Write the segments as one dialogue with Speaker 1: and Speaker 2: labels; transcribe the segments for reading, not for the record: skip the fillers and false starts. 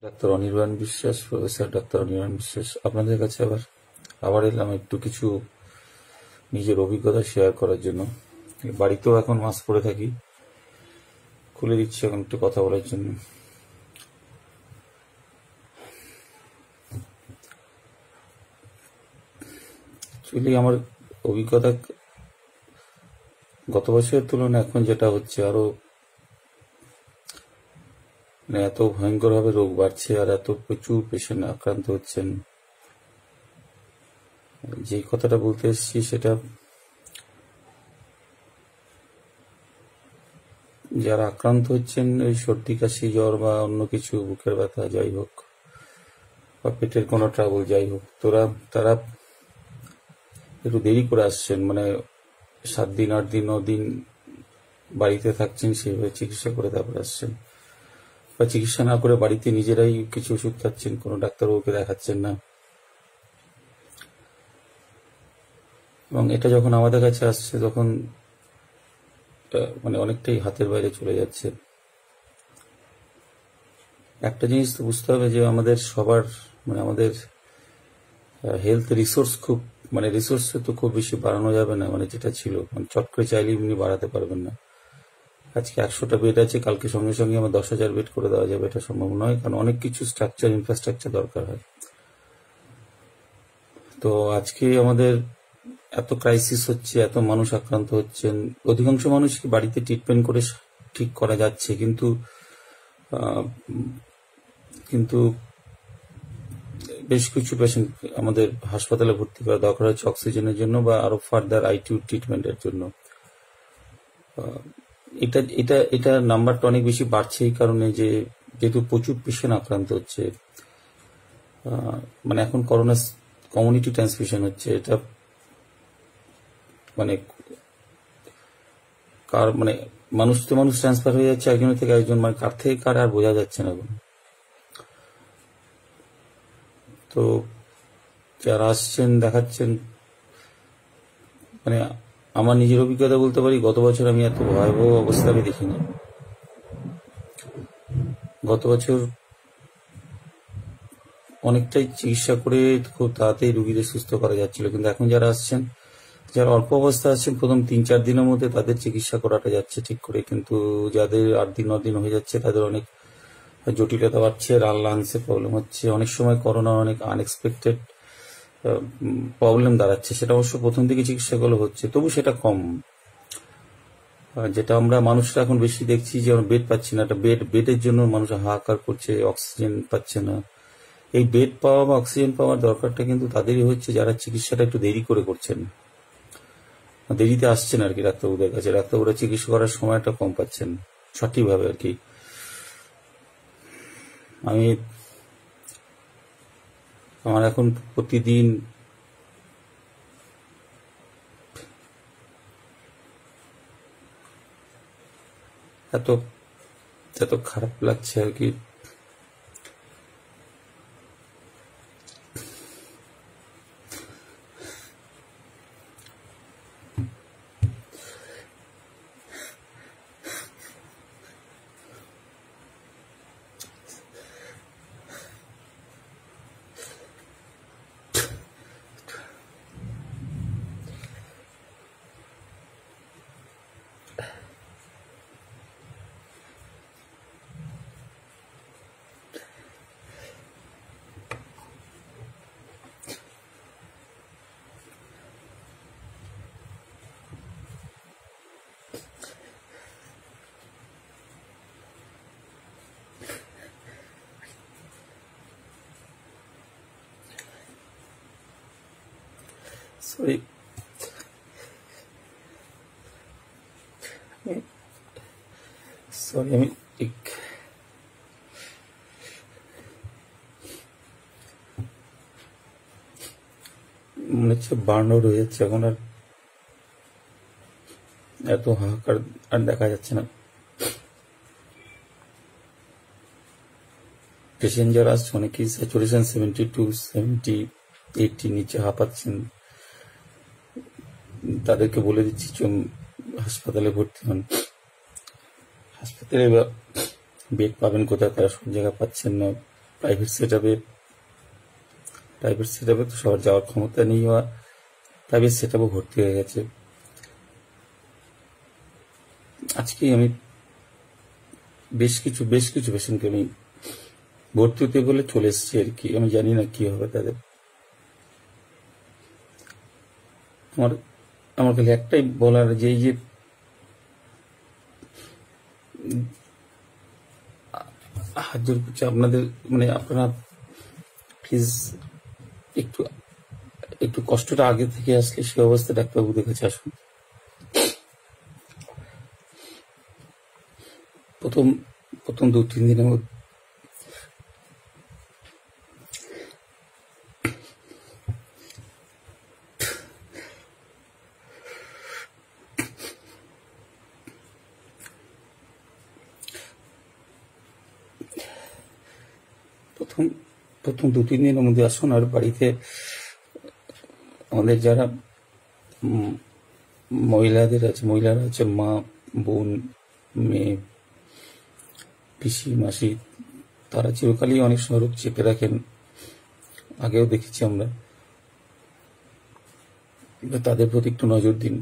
Speaker 1: Doctor Anirban বিশ্বাস, professor doctor Anirban বিশ্বাস আপনাদের কাছে আবার এলাম একটু কিছু নিজের অভিজ্ঞতা শেয়ার করার জন্য। বাড়িতেও এখন মাস্ক পরে থাকি, খুলে দিচ্ছি এখন একটু কথা বলার জন্য। অ্যাকচুয়ালি আমার অভিজ্ঞতা গত বছরের তুলনায় এখন যেটা হচ্ছে আরো এত ভয়ঙ্কর ভাবে রোগ বাড়ছে আর এত প্রচুর পেশেন্ট আক্রান্ত হচ্ছেন। যে কথাটা বলতে এসেছি সেটা যারা আক্রান্ত হচ্ছেন ওই সর্দি কাশি জ্বর বা অন্য কিছু বুকের ব্যথা যাই হোক বা পেটের কোনো ট্রাবল যাই হোক, তারা একটু দেরি করে আসছেন, মানে 7 দিন 8 দিন 9 দিন বাড়িতে থাকছেন, সেইভাবে চিকিৎসা করে তারপর আসছেন, বা চিকিৎসা না করে বাড়িতে নিজেরাই কিছু ওষুধ খাচ্ছেন, কোনো ডাক্তারবাবুকে দেখাচ্ছেন না। এবং এটা যখন আমাদের কাছে আসছে তখন মানে অনেকটাই হাতের বাইরে চলে যাচ্ছে। একটা জিনিস তো বুঝতে হবে যে আমাদের সবার মানে আমাদের হেলথ রিসোর্স রিসোর্স তো খুব বেশি বাড়ানো যাবে না, মানে যেটা ছিল মানে চট করে চাইলে এমনি বাড়াতে পারবেন না। আজকে 100টা বেড আছে, কালকে সঙ্গে সঙ্গে আমার 10,000 বেড করে দেওয়া যাবে, এটা সম্ভব নয়, কারণ অনেক কিছু স্ট্রাকচার ইনফ্রাস্ট্রাকচার দরকার হয়। তো আজকে আমাদের এত ক্রাইসিস হচ্ছে, এত মানুষ আক্রান্ত হচ্ছেন, অধিকাংশ মানুষকে বাড়িতে ট্রিটমেন্ট করে ঠিক করা যাচ্ছে, কিন্তু কিন্তু বেশ কিছু পেশেন্ট আমাদের হাসপাতালে ভর্তি করা দরকার হচ্ছে অক্সিজেনের জন্য বা আরো ফার্দার আইটিইউ ট্রিটমেন্টের জন্য। এটা এটা এটা নাম্বারটা অনেক বেশি বাড়ছে এই কারণে যে যেহেতু প্রচুর পেশেন্ট আক্রান্ত হচ্ছে, মানে এখন করোনা কমিউনিটি ট্রান্সমিশন হচ্ছে। এটা মানে মানুষ তো মানুষ ট্রান্সফার হয়ে যাচ্ছে একজনের থেকে একজন, মানে কার থেকে কার আর বোঝা যাচ্ছে না এখন। তো যারা আসছেন দেখাচ্ছেন, মানে আমার নিজের অভিজ্ঞতা বলতে পারি, গত বছর আমি এত ভয়াবহ অবস্থা আমি দেখিনি। গত বছর অনেকটাই চিকিৎসা করে খুব তাড়াতাড়ি রুগীদের সুস্থ করা যাচ্ছিল, কিন্তু এখন যারা আসছেন, যারা অল্প অবস্থা আসছেন, প্রথম 3-4 দিনের মধ্যে তাদের চিকিৎসা করাটা যাচ্ছে ঠিক করে, কিন্তু যাদের 8 দিন 9 দিন হয়ে যাচ্ছে তাদের অনেক জটিলতা বাড়ছে, লাংসে প্রবলেম হচ্ছে, অনেক সময় করোনার অনেক আনএক্সপেক্টেড প্রবলেম দাঁড়াচ্ছে। সেটা অবশ্য প্রথম দিকে চিকিৎসাগুলো হচ্ছে, তবু সেটা কম। যেটা আমরা মানুষরা এখন বেশি দেখছি যে আমরা বেড পাচ্ছি না, একটা বেডের জন্য মানুষ হাহাকার করছে, অক্সিজেন পাচ্ছে না। এই বেড পাওয়া বা অক্সিজেন পাওয়ার দরকারটা কিন্তু তাদেরই হচ্ছে যারা চিকিৎসাটা একটু দেরি করে করছেন, দেরিতে আসছেন আর কি ডাক্তারবাবুদের কাছে। ডাক্তারবাবুরা চিকিৎসা করার সময়টা কম পাচ্ছেন সঠিকভাবে আর কি। আমার এখন প্রতিদিন এত এত খারাপ লাগছে আর কি। সরি, আমি ঠিক মনে হচ্ছে বার্ন আউট হয়ে যাচ্ছে এখন, আর এত হাহাকার আর দেখা যাচ্ছে না। পেশেন্ট যারা আসছে অনেকেই স্যাচুরেশন 72, 70, 80 নিচে হাঁপাচ্ছেন। তাদেরকে বলে দিচ্ছি হাসপাতালে ভর্তি হন। হাসপাতালে বেড পাবেন কোথায়, তারা সব জায়গা পাচ্ছেন না। প্রাইভেট সেট আপে তো সবার যাওয়ার ক্ষমতা নেই, বা প্রাইভেট সেট আপও ভর্তি হয়ে গেছে। আজকে আমি বেশ কিছু পেশেন্টকে আমি ভর্তি হতে বলে চলে এসেছি আর কি। আমি জানি না কি হবে তাদের। আমার খালি একটাই বলার, যে এই যে হাত জোর করছে আপনাদের, মানে আপনারা প্লিজ একটু একটু কষ্টটা আগে থেকে আসলে সে অবস্থা ডাক্তারবাবুদের কাছে আসুন। প্রথম 2-3 দিনের মধ্যে প্রথম 2-3 দিনের মধ্যে আসুন। আর বাড়িতে আমাদের যারা মহিলারা আছে, মা, বোন, মেয়ে, পিসি, মাসি, তারা চিরকালই অনেক সময় রোগ চেপে রাখেন। আগেও দেখেছি আমরা। তাদের প্রতি একটু নজর দিন।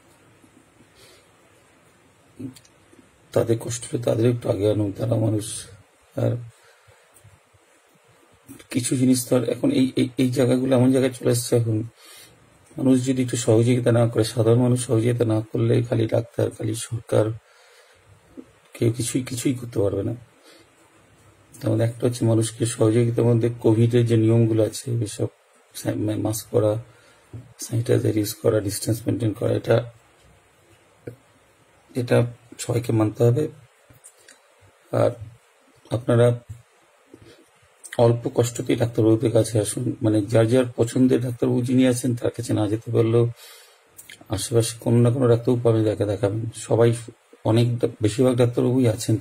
Speaker 1: তাদের কষ্ট হলে তাদের একটু আগে আনুন, তারা মানুষ। আর কিছু জিনিস তো এখন এই জায়গাগুলো এমন জায়গায় চলে আসছে, এখন মানুষ যদি একটু সহযোগিতা না করে, সাধারণ মানুষ সহযোগিতা না করলে খালি ডাক্তার, খালি সরকার, কেউ কিছুই করতে পারবে না। তার মধ্যে একটা হচ্ছে মানুষকে সহযোগিতার মধ্যে কোভিডের যে নিয়মগুলো আছে, এসব মাস্ক পরা, স্যানিটাইজার ইউজ করা, ডিস্টেন্স মেনটেন করা, এটা সবাইকে মানতে হবে। আর আপনারা অল্প কষ্টতেই ডাক্তারবাবুদের কাছে আসুন। মানে যার পছন্দের ডাক্তারবাবু যিনি আছেন তার কাছে না যেতে পারলেও আশেপাশে কোনো না কোনো ডাক্তারবাবু পাবেন, যাকে দেখাবেন। সবাই বেশিরভাগ ডাক্তারবাবুই আছেন,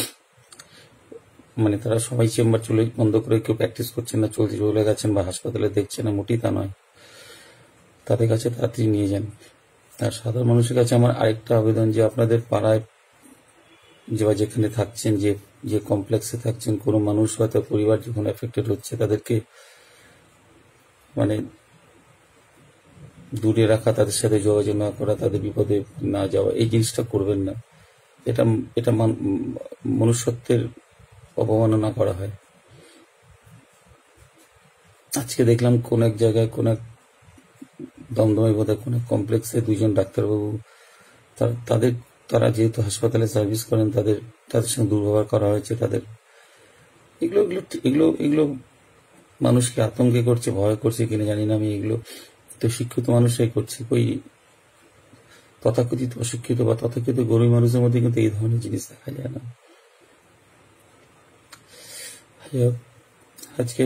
Speaker 1: তারা সবাই চেম্বার বন্ধ করে কেউ প্র্যাকটিস করছেন না, চলে গেছেন বা হাসপাতালে দেখছেন না, মোটেই তা নয়। তাদের কাছে তাড়াতাড়ি নিয়ে যান। আর সাধারণ মানুষের কাছে আমার আরেকটা আবেদন, যে আপনাদের পাড়ায় যেখানে থাকছেন, যে কমপ্লেক্সে থাকছেন, কোনো মানুষ বা তার পরিবার যখন এফেক্টেড হচ্ছে, তাদেরকে দূরে রাখা, তাদের সাথে যোগাযোগ না করা, তাদের বিপদে না যাওয়া, এই জিনিসটা করবেন না। এটা মনুষ্যত্বের অবমাননা করা হয়। আজকে দেখলাম কোন এক জায়গায়, কোন এক দমদমে বোধহয় কোন এক কমপ্লেক্সে 2জন ডাক্তারবাবু, তারা যেহেতু হাসপাতালে সার্ভিস করেন, তাদের সঙ্গে দুর্ব্যবহার করা হয়েছে। তাদের এগুলো মানুষকে আতঙ্কে করছে, ভয় করছে কিনা জানি না আমি। এগুলো তো শিক্ষিত মানুষরাই করছে। ওই তথাকথিত অশিক্ষিত বা তথাকথিত গরিব মানুষের মধ্যে কিন্তু এই ধরনের জিনিস দেখা যায় না। আজকে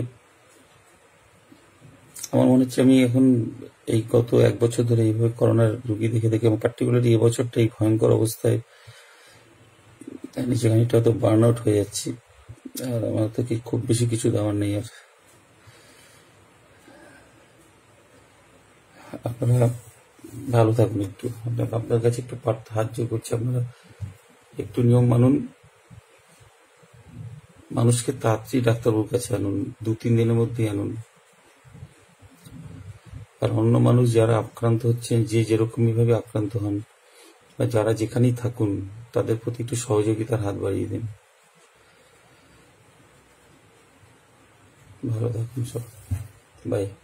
Speaker 1: আমার মনে হচ্ছে আমি এখন এই গত 1 বছর ধরে এইভাবে করোনার রুগী দেখে আমার পার্টিকুলারলি এবছরটা এই ভয়ঙ্কর অবস্থায় নিজে খানিকটা হয়তো বার্ন আউট হয়ে যাচ্ছি। আর আমার তো খুব বেশি কিছু দেওয়ার নেই। আর আপনারা ভালো থাকুন। একটু আপনার কাছে একটু হাত জোর করছি, আপনারা একটু নিয়ম মানুন। মানুষকে তাড়াতাড়ি ডাক্তারবাবুর কাছে আনুন, 2-3 দিনের মধ্যেই আনুন। আর অন্য মানুষ যারা আক্রান্ত হচ্ছেন, যেরকমই ভাবে আক্রান্ত হন, বা যারা যেখানেই থাকুন, তাদের প্রতি একটু সহযোগিতার হাত বাড়িয়ে দিন। ভালো থাকুন সব। বাই।